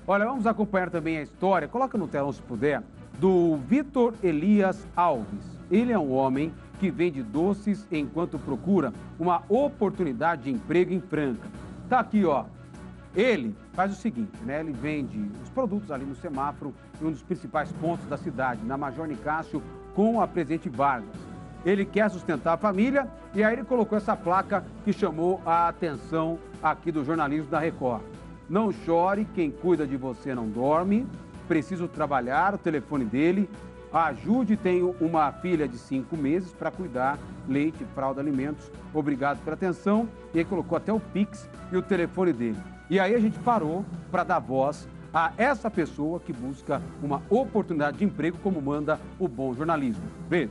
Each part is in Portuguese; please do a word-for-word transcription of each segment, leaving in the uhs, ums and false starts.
Olha, vamos acompanhar também a história, coloca no telão se puder, do Vitor Elias Alves. Ele é um homem que vende doces enquanto procura uma oportunidade de emprego em Franca. Tá aqui, ó. Ele faz o seguinte, né? Ele vende os produtos ali no semáforo em um dos principais pontos da cidade, na Major Nicásio, com a Presidente Vargas. Ele quer sustentar a família e aí ele colocou essa placa que chamou a atenção aqui do jornalismo da Record. Não chore, quem cuida de você não dorme. Preciso trabalhar, o telefone dele. Ajude, tenho uma filha de cinco meses para cuidar, leite, fralda, alimentos. Obrigado pela atenção. E ele colocou até o Pix e o telefone dele. E aí a gente parou para dar voz a essa pessoa que busca uma oportunidade de emprego, como manda o bom jornalismo. Veja.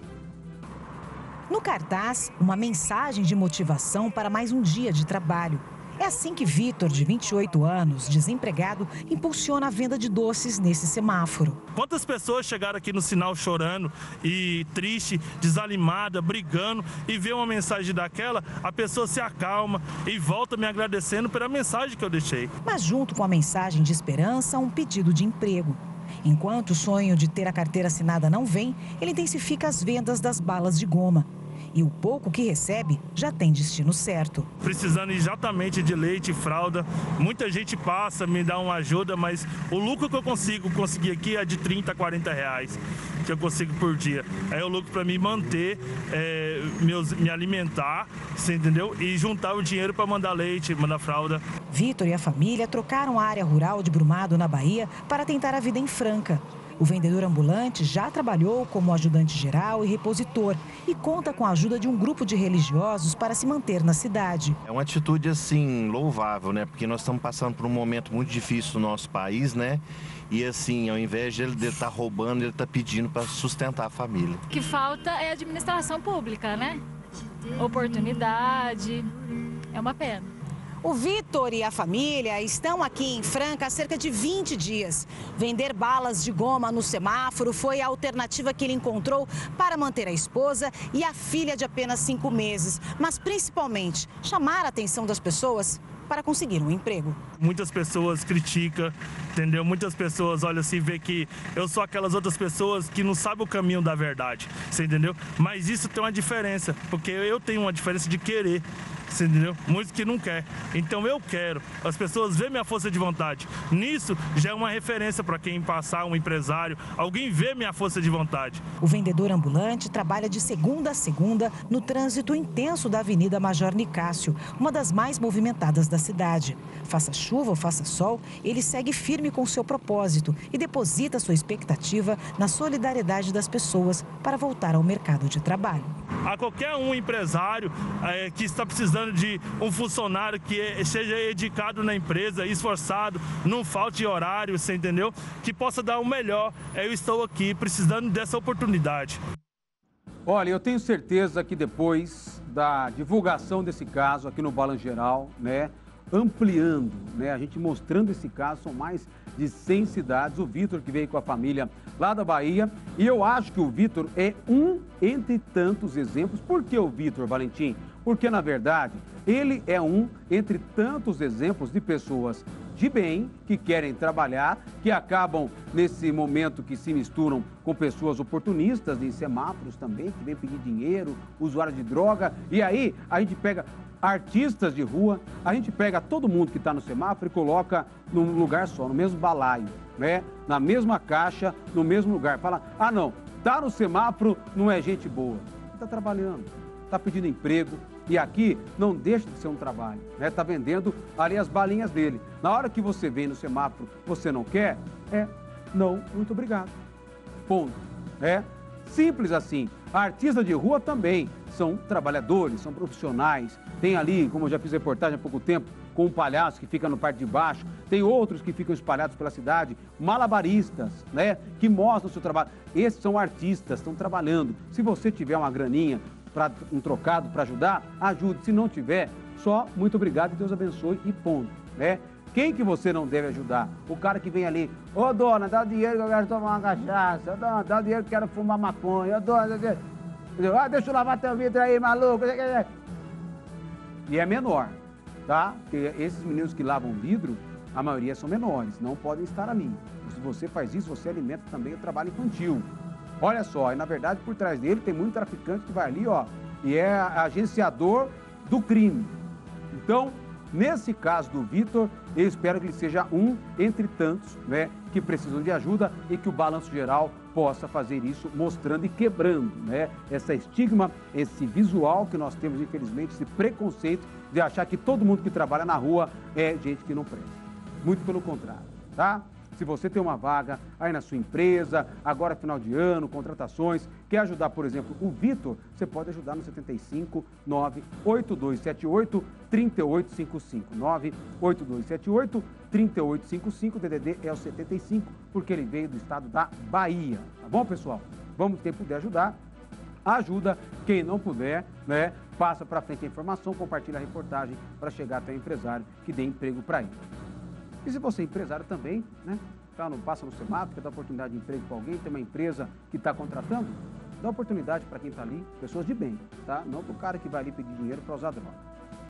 No cartaz, uma mensagem de motivação para mais um dia de trabalho. É assim que Vitor, de vinte e oito anos, desempregado, impulsiona a venda de doces nesse semáforo. Quantas pessoas chegaram aqui no sinal chorando e triste, desanimada, brigando, e vê uma mensagem daquela, a pessoa se acalma e volta me agradecendo pela mensagem que eu deixei. Mas junto com a mensagem de esperança, um pedido de emprego. Enquanto o sonho de ter a carteira assinada não vem, ele intensifica as vendas das balas de goma. E o pouco que recebe já tem destino certo. Precisando exatamente de leite e fralda, muita gente passa, me dá uma ajuda, mas o lucro que eu consigo conseguir aqui é de trinta, quarenta reais que eu consigo por dia. Aí é o lucro para me manter, é, meus, me alimentar, você entendeu? E juntar o dinheiro para mandar leite, mandar fralda. Vitor e a família trocaram a área rural de Brumado, na Bahia, para tentar a vida em Franca. O vendedor ambulante já trabalhou como ajudante geral e repositor e conta com a ajuda de um grupo de religiosos para se manter na cidade. É uma atitude, assim, louvável, né? Porque nós estamos passando por um momento muito difícil no nosso país, né? E, assim, ao invés de ele estar roubando, ele está pedindo para sustentar a família. O que falta é administração pública, né? Oportunidade. É uma pena. O Vitor e a família estão aqui em Franca há cerca de vinte dias. Vender balas de goma no semáforo foi a alternativa que ele encontrou para manter a esposa e a filha de apenas cinco meses. Mas, principalmente, chamar a atenção das pessoas para conseguir um emprego. Muitas pessoas criticam, entendeu? Muitas pessoas olham assim e vê que eu sou aquelas outras pessoas que não sabem o caminho da verdade, você entendeu? Mas isso tem uma diferença, porque eu tenho uma diferença de querer. Você entendeu? Muitos que não quer. Então eu quero. As pessoas veem minha força de vontade. Nisso já é uma referência para quem passar, um empresário. Alguém vê minha força de vontade. O vendedor ambulante trabalha de segunda a segunda no trânsito intenso da Avenida Major Nicásio, uma das mais movimentadas da cidade. Faça chuva ou faça sol, ele segue firme com seu propósito e deposita sua expectativa na solidariedade das pessoas para voltar ao mercado de trabalho. A qualquer um empresário é, que está precisando de um funcionário que é, seja dedicado na empresa, esforçado, não falte horário, você entendeu? Que possa dar o melhor. Eu estou aqui precisando dessa oportunidade. Olha, eu tenho certeza que depois da divulgação desse caso aqui no Balanço Geral, né, ampliando, né, a gente mostrando esse caso, são mais de cem cidades, o Vitor que veio com a família lá da Bahia, e eu acho que o Vitor é um entre tantos exemplos. Por que o Vitor, Valentim? Porque, na verdade, ele é um entre tantos exemplos de pessoas de bem, que querem trabalhar, que acabam, nesse momento que se misturam com pessoas oportunistas, em semáforos também, que vêm pedir dinheiro, usuários de droga, e aí a gente pega artistas de rua, a gente pega todo mundo que está no semáforo e coloca num lugar só, no mesmo balaio, né? Na mesma caixa, no mesmo lugar. Fala, ah não, tá no semáforo, não é gente boa. Está trabalhando, está pedindo emprego, e aqui não deixa de ser um trabalho, né? Está vendendo ali as balinhas dele. Na hora que você vem no semáforo, você não quer, é não, muito obrigado. Ponto. É simples assim. Artistas de rua também são trabalhadores, são profissionais. Tem ali, como eu já fiz reportagem há pouco tempo, com um palhaço que fica no parte de baixo. Tem outros que ficam espalhados pela cidade, malabaristas, né? Que mostram o seu trabalho. Esses são artistas, estão trabalhando. Se você tiver uma graninha, pra, um trocado para ajudar, ajude. Se não tiver, só muito obrigado e Deus abençoe e ponto, né? Quem que você não deve ajudar? O cara que vem ali, ô oh, dona, dá o dinheiro que eu quero tomar uma cachaça, ô dona, dá o dinheiro que eu quero fumar maconha, ô dona, dá o dinheiro... Ah, deixa eu lavar teu vidro aí, maluco. E é menor, tá? Porque esses meninos que lavam vidro, a maioria são menores, não podem estar ali. Se você faz isso, você alimenta também o trabalho infantil. Olha só, e na verdade por trás dele tem muito traficante que vai ali, ó, e é agenciador do crime. Então, nesse caso do Vitor, eu espero que ele seja um entre tantos, né, que precisam de ajuda e que o Balanço Geral possa fazer isso, mostrando e quebrando, né, essa estigma, esse visual que nós temos, infelizmente, esse preconceito de achar que todo mundo que trabalha na rua é gente que não presta. Muito pelo contrário, tá? Se você tem uma vaga aí na sua empresa, agora final de ano, contratações, quer ajudar, por exemplo, o Vitor, você pode ajudar no setenta e cinco, nove oito dois sete oito, três oito cinco cinco. nove oito dois sete oito, três oito cinco cinco, o D D D é o setenta e cinco, porque ele veio do estado da Bahia. Tá bom, pessoal? Vamos, quem puder ajudar, ajuda. Quem não puder, né, passa para frente a informação, compartilha a reportagem para chegar até o empresário que dê emprego para ele. E se você é empresário também, né, tá no, passa no semáforo, quer dar oportunidade de emprego para alguém, tem uma empresa que está contratando, dá oportunidade para quem está ali, pessoas de bem, tá? Não para o cara que vai ali pedir dinheiro para usar droga.